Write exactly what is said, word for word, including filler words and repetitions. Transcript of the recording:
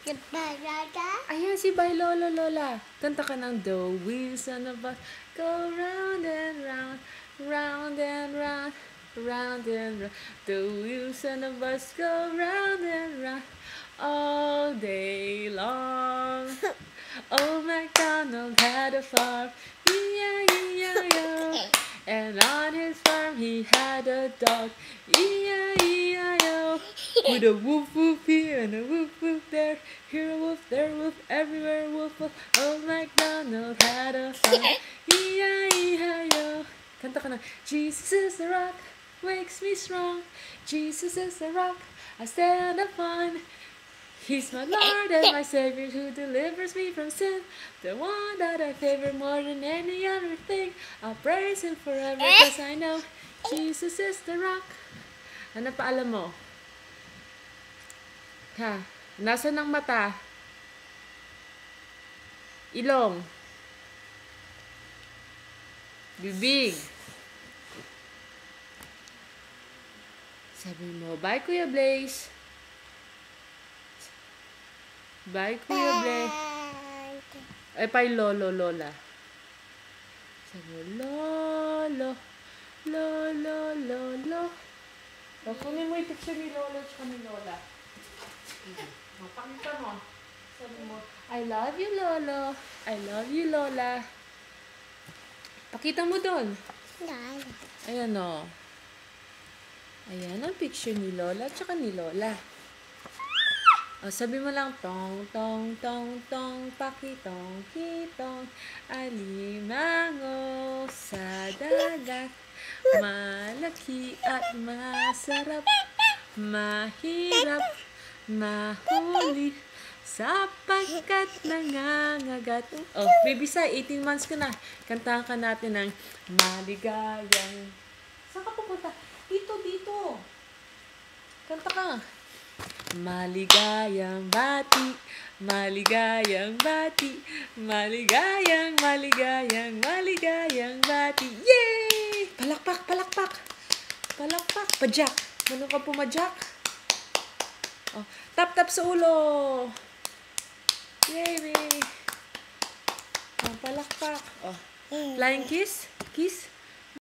Ayan, si Bay Lolo Lola. Kanta ka ng The wheels on the bus go round and round, round and round, round and round. The wheels on the bus go round and round all day long. Old MacDonald had a farm, E I E I O. And on his farm he had a dog, E I E I O. With a woof woof here and a woof woof there, here a woof, there a woof, everywhere a woof woof. Old MacDonald had a farm, E I E I O. Kanta ka na. Jesus is the rock, makes me strong. Jesus is the rock, I stand upon. He's my Lord and my Savior who delivers me from sin. The one that I favor more than any other thing. I'll praise Him forever cause I know Jesus is the rock. Ano pa alam mo? Ha? Nasaan ang mata? Ilong. Bibig. Sabi mo, bye Kuya Blaze. Bye, Kuya Blaze. Ay, pa Lolo, Lola. Sabi mo, Lolo, Lolo, Lolo. O, kunin mo yung picture ni Lolo at ni Lola. O, pakita mo. Sabi mo, I love you, Lolo. I love you, Lola. Pakita mo doon. Ayan, o. Ayan ang picture ni Lola at ni Lola. O, sabi mo lang, tong, tong, tong, tong, pakitong, kitong, alimango sa dagat, malaki at masarap, mahirap, mahuli, sapagkat nangangagat. Oh, baby Sai, eighteen months ka na. Kantahan ka natin ng maligayang. Saan ka pupunta? Dito, dito. Kanta ka. Maligayang bati, maligayang bati, maligayang, maligayang, maligayang bati. Yay! Palakpak, palakpak. Palakpak. Pajak. Mano ka pumajak? Oh, tap, tap sa ulo. Yay, baby. Oh, palakpak. Oh, flying kiss. Kiss.